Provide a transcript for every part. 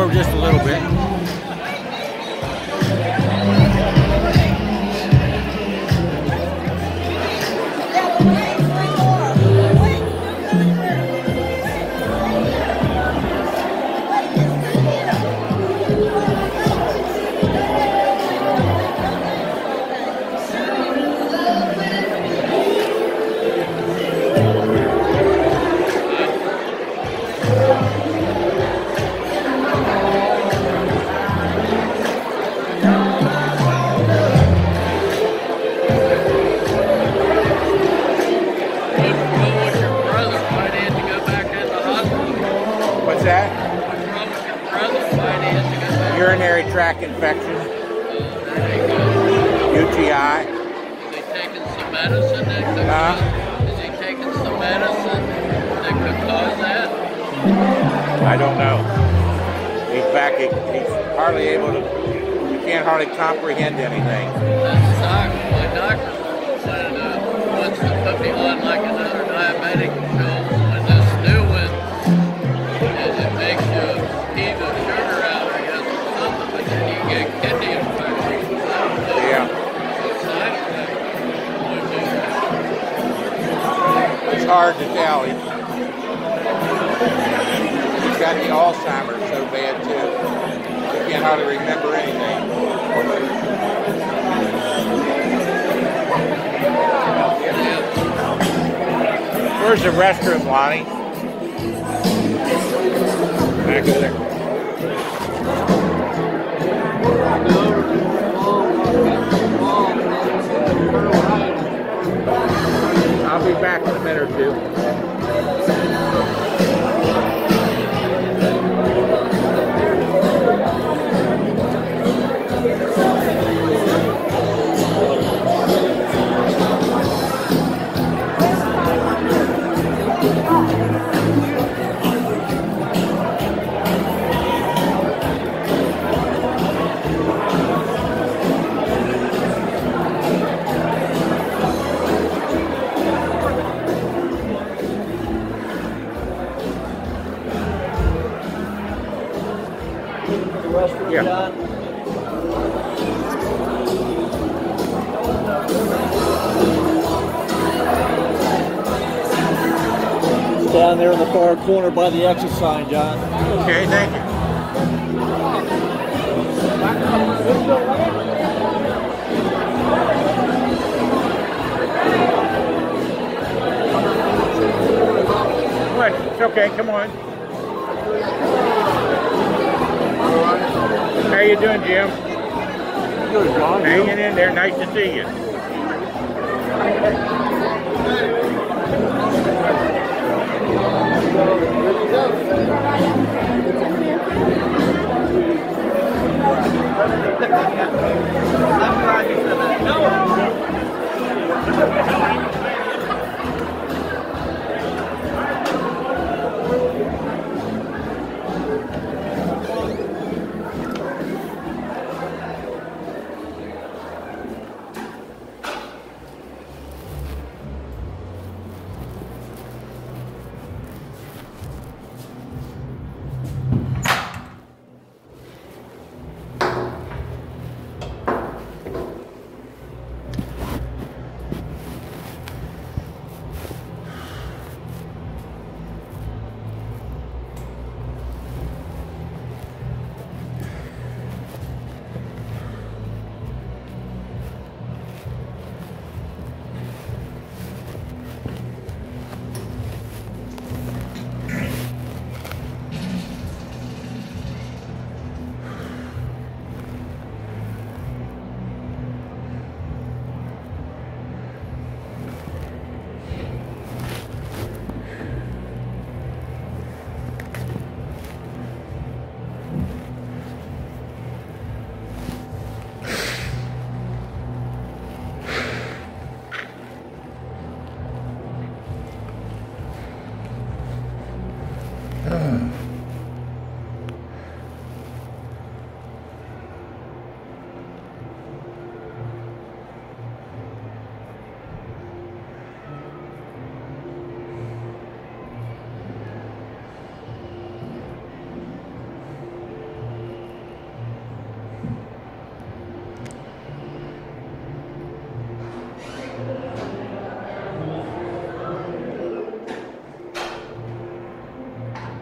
for just a little bit. Urinary tract infection, UTI. Is he taking some medicine that could Is he taking some medicine that could cause that? I don't know. He's back. He's hardly able to. He can't hardly comprehend anything. That sucks. My doctor wants to put me on like another diabetic pill. And this new one, it makes you heave the sugar out. But then you get kidney infection. Yeah. It's hard to tell. He's got the Alzheimer's so bad too. He can't hardly remember anything. Where's the restroom, Lonnie? Back over there. I'll be back in a minute or two. Yeah. It's down there in the far corner by the exit sign, John. Okay, thank you. What? It's okay, come on. How you doing, Jim? Good, John. Hanging in there. Nice to see you.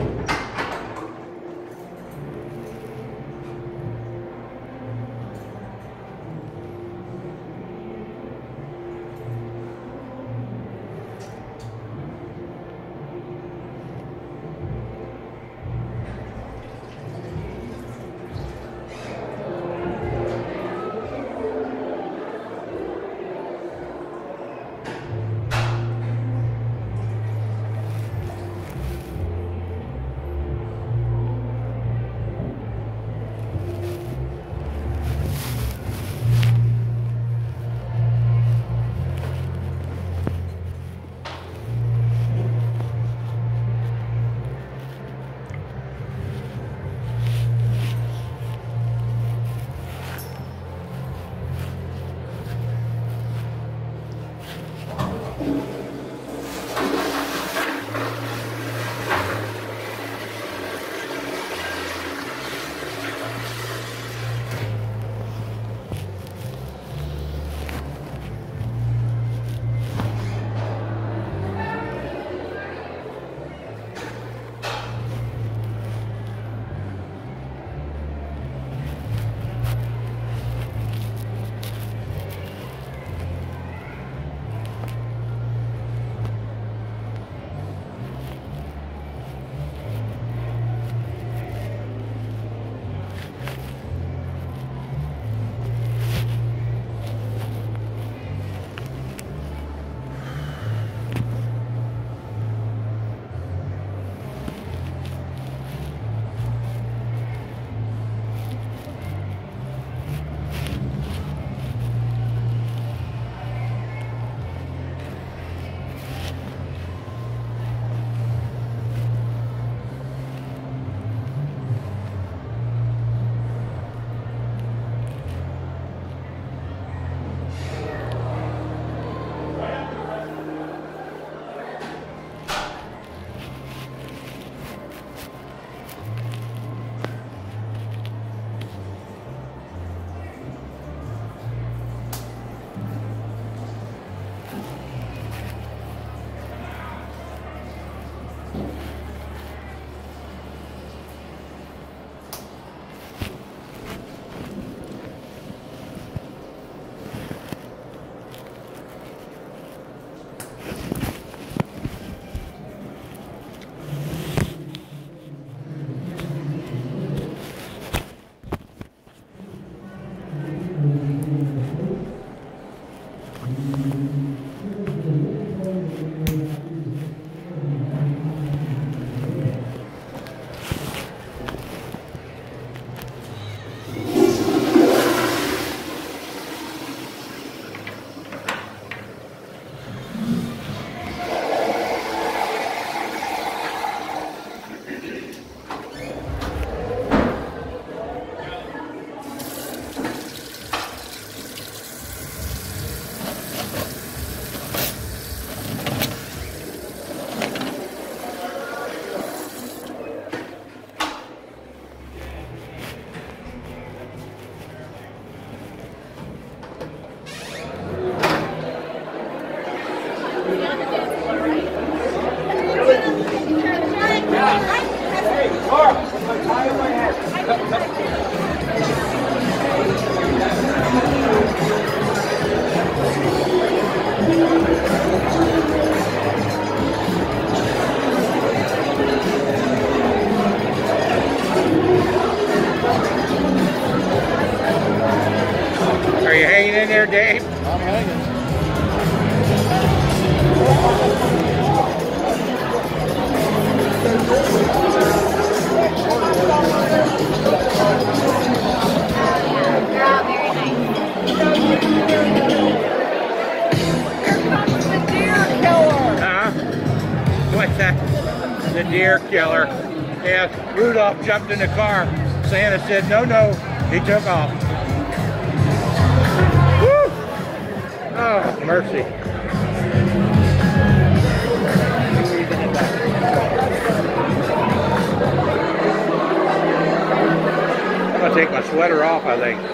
Are you hanging in there, Dave? I'm hanging. They're all very nice. What's that? The deer killer. Yeah, Rudolph jumped in the car. Santa said, no, no. He took off. Woo! Oh, mercy. I'm going to take my sweater off, I think.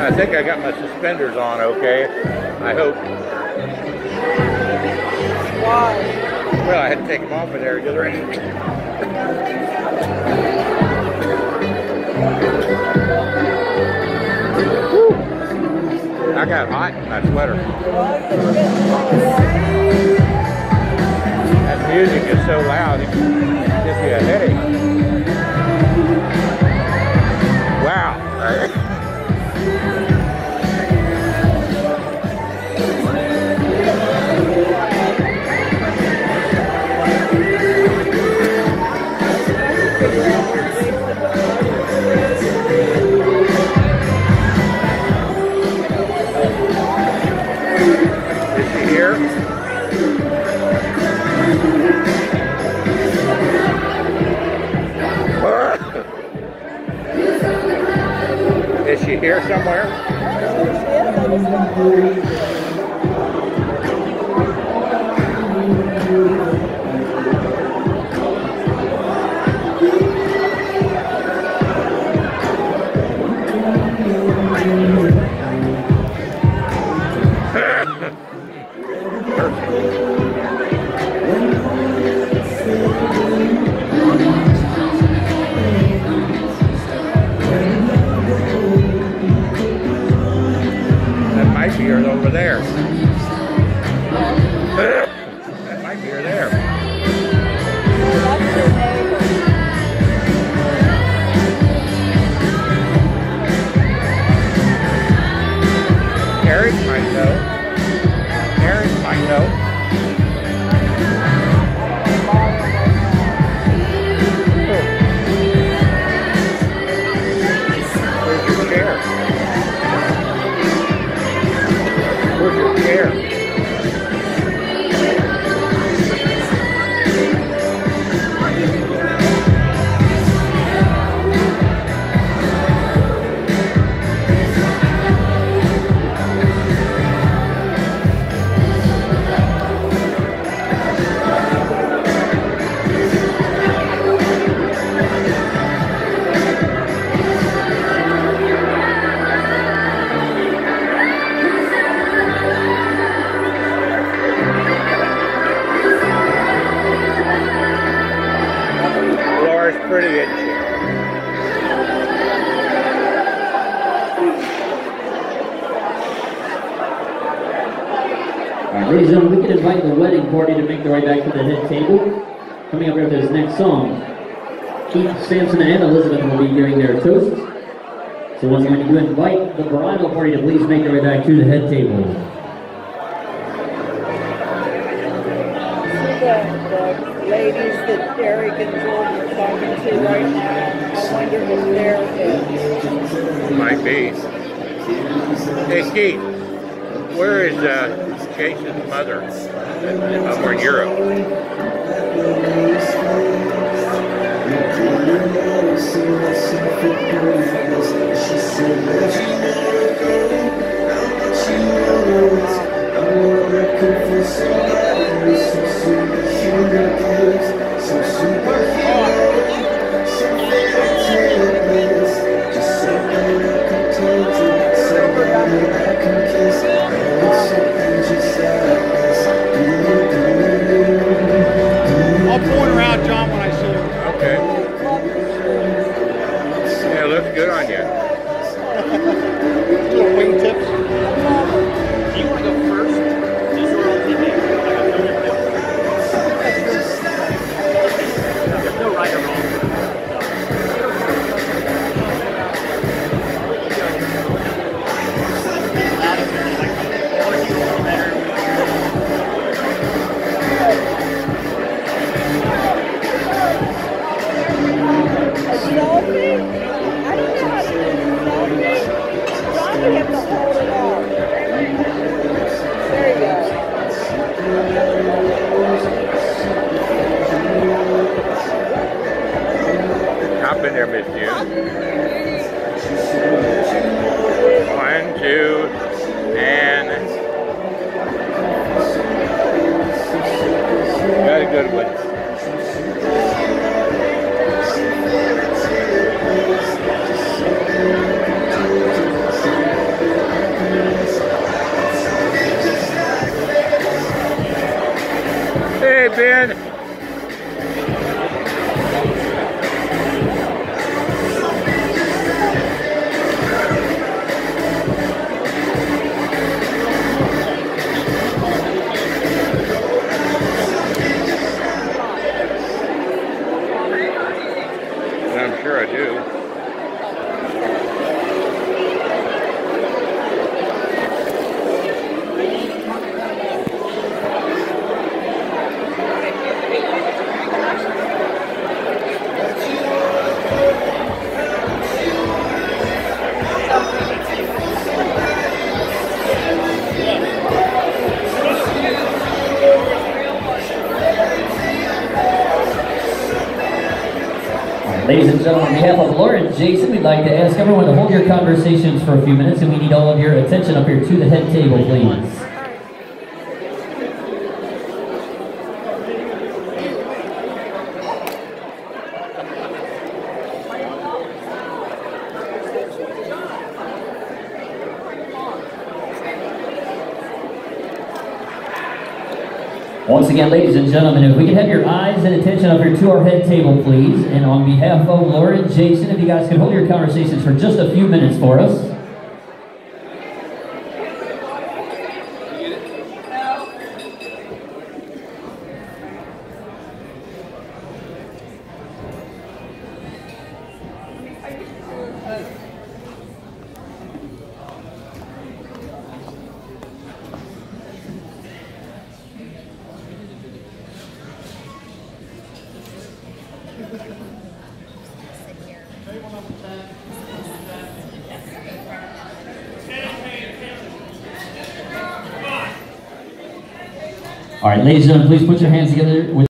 I think I got my suspenders on okay. I hope. Why? Well, I had to take them off of there the other end. I got hot in my sweater. That music is so loud, it gives you a headache. Wow. Is she here? Is she here somewhere? That might be her over there. That might be her there. Eric might know. Eric might know. Where's your chair? Where's your chair? Laura's pretty, isn't she? Ladies and gentlemen, we can invite the wedding party to make their way back to the head table. Coming up here with this next song, Keith, Samson, and Elizabeth will be giving their toasts. So once again, you invite the bridal party to please make their way back to the head table. The ladies that Eric and Jordan are talking to right now, I wonder if they're Might be. Hey, Keith, where is Jason's mother? Over in Europe. I'll point her out, John, when I see her. Okay. Yeah, look and gentlemen, on behalf of Laura and Jason, we'd like to ask everyone to hold your conversations for a few minutes, and we need all of your attention up here to the head table, please. Once again, ladies and gentlemen, if we could have your eyes and attention up here to our head table, please. And on behalf of Laura and Jason, if you guys could hold your conversations for just a few minutes for us. All right, ladies and gentlemen, please put your hands together with